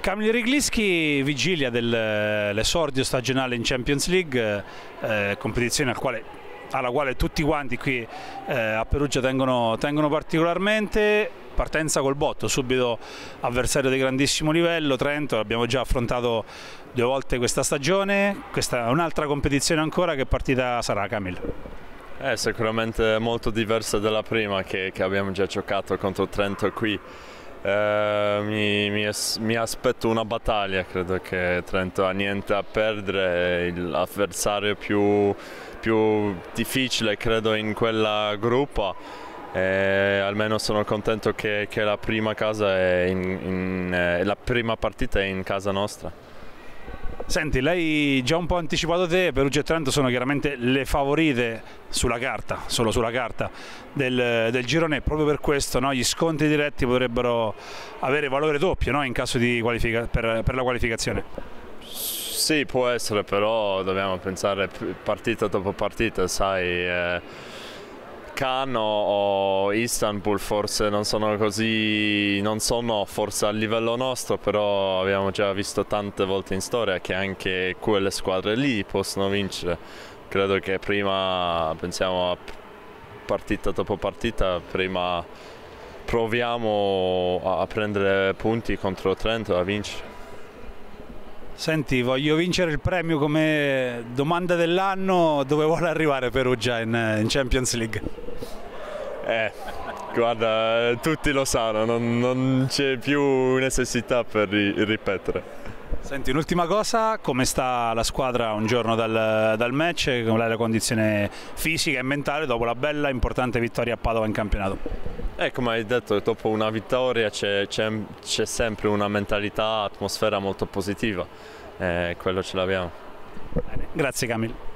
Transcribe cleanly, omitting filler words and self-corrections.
Kamil Ryglicki vigilia dell'esordio stagionale in Champions League, competizione alla quale tutti quanti qui a Perugia tengono particolarmente. Partenza col botto, subito avversario di grandissimo livello, Trento, l'abbiamo già affrontato 2 volte questa stagione, questa è un'altra competizione ancora. Che partita sarà, Kamil? È sicuramente molto diversa dalla prima che abbiamo già giocato contro Trento qui. Mi aspetto una battaglia, credo che Trento ha niente a perdere, l'avversario più difficile credo in quella gruppa. Almeno sono contento che la prima casa la prima partita è in casa nostra. Senti, lei già un po' anticipato te, Perugia e Trento sono chiaramente le favorite sulla carta, solo sulla carta, del girone, proprio per questo, no? Gli scontri diretti potrebbero avere valore doppio, no? In caso di per la qualificazione. Sì, può essere, però dobbiamo pensare partita dopo partita, sai. Cannes o Istanbul forse non sono forse a livello nostro, però abbiamo già visto tante volte in storia che anche quelle squadre lì possono vincere. Credo che prima pensiamo a partita dopo partita, prima proviamo a prendere punti contro Trento e a vincere. Senti, voglio vincere il premio come domanda dell'anno. Dove vuole arrivare Perugia in Champions League? Guarda, tutti lo sanno, non c'è più necessità per ripetere. Senti, un'ultima cosa, come sta la squadra un giorno dal match? Qual è la condizione fisica e mentale dopo la bella importante vittoria a Padova in campionato? Come hai detto, dopo una vittoria c'è sempre una mentalità, atmosfera molto positiva, quello ce l'abbiamo. Grazie Kamil.